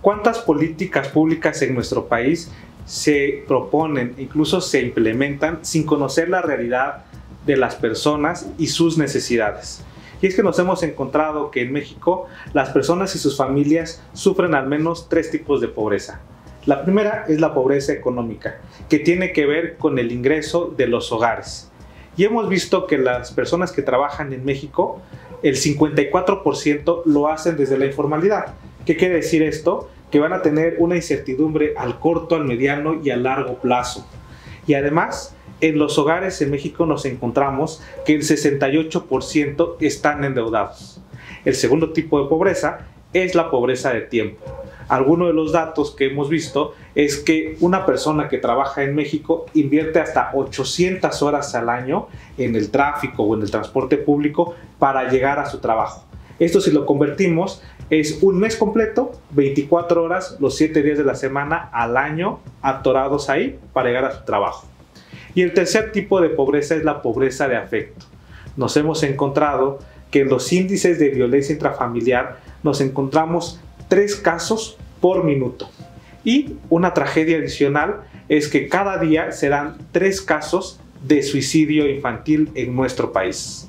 ¿Cuántas políticas públicas en nuestro país se proponen, incluso se implementan sin conocer la realidad de las personas y sus necesidades? Y es que nos hemos encontrado que en México las personas y sus familias sufren al menos 3 tipos de pobreza. La primera es la pobreza económica, que tiene que ver con el ingreso de los hogares. Y hemos visto que las personas que trabajan en México, el 54% lo hacen desde la informalidad. ¿Qué quiere decir esto? Que van a tener una incertidumbre al corto, al mediano y a largo plazo. Y además, en los hogares en México nos encontramos que el 68% están endeudados. El segundo tipo de pobreza es la pobreza de tiempo. Algunos de los datos que hemos visto es que una persona que trabaja en México invierte hasta 800 horas al año en el tráfico o en el transporte público para llegar a su trabajo. Esto, si lo convertimos, es un mes completo, 24 horas, los 7 días de la semana al año, atorados ahí para llegar a su trabajo. Y el tercer tipo de pobreza es la pobreza de afecto. Nos hemos encontrado que en los índices de violencia intrafamiliar nos encontramos 3 casos por minuto. Y una tragedia adicional es que cada día se dan 3 casos de suicidio infantil en nuestro país.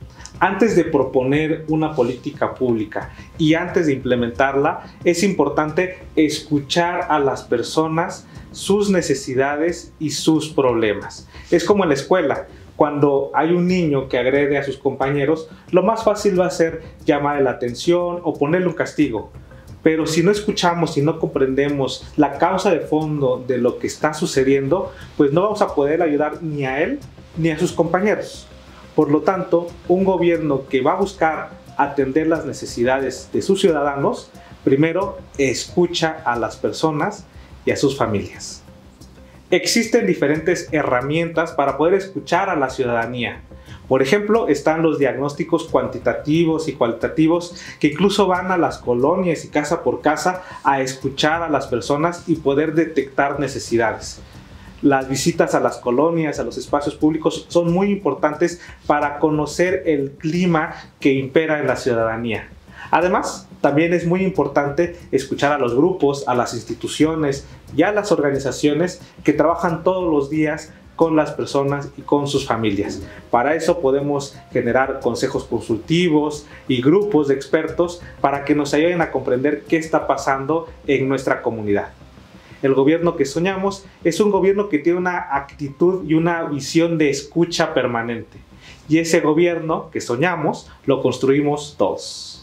Antes de proponer una política pública y antes de implementarla, es importante escuchar a las personas, sus necesidades y sus problemas. Es como en la escuela. Cuando hay un niño que agrede a sus compañeros, lo más fácil va a ser llamarle la atención o ponerle un castigo. Pero si no escuchamos y no comprendemos la causa de fondo de lo que está sucediendo, pues no vamos a poder ayudar ni a él ni a sus compañeros. Por lo tanto, un gobierno que va a buscar atender las necesidades de sus ciudadanos, primero escucha a las personas y a sus familias. Existen diferentes herramientas para poder escuchar a la ciudadanía. Por ejemplo, están los diagnósticos cuantitativos y cualitativos que incluso van a las colonias y casa por casa a escuchar a las personas y poder detectar necesidades. Las visitas a las colonias, a los espacios públicos son muy importantes para conocer el clima que impera en la ciudadanía. Además, también es muy importante escuchar a los grupos, a las instituciones y a las organizaciones que trabajan todos los días con las personas y con sus familias. Para eso podemos generar consejos consultivos y grupos de expertos para que nos ayuden a comprender qué está pasando en nuestra comunidad. El gobierno que soñamos es un gobierno que tiene una actitud y una visión de escucha permanente. Y ese gobierno que soñamos lo construimos todos.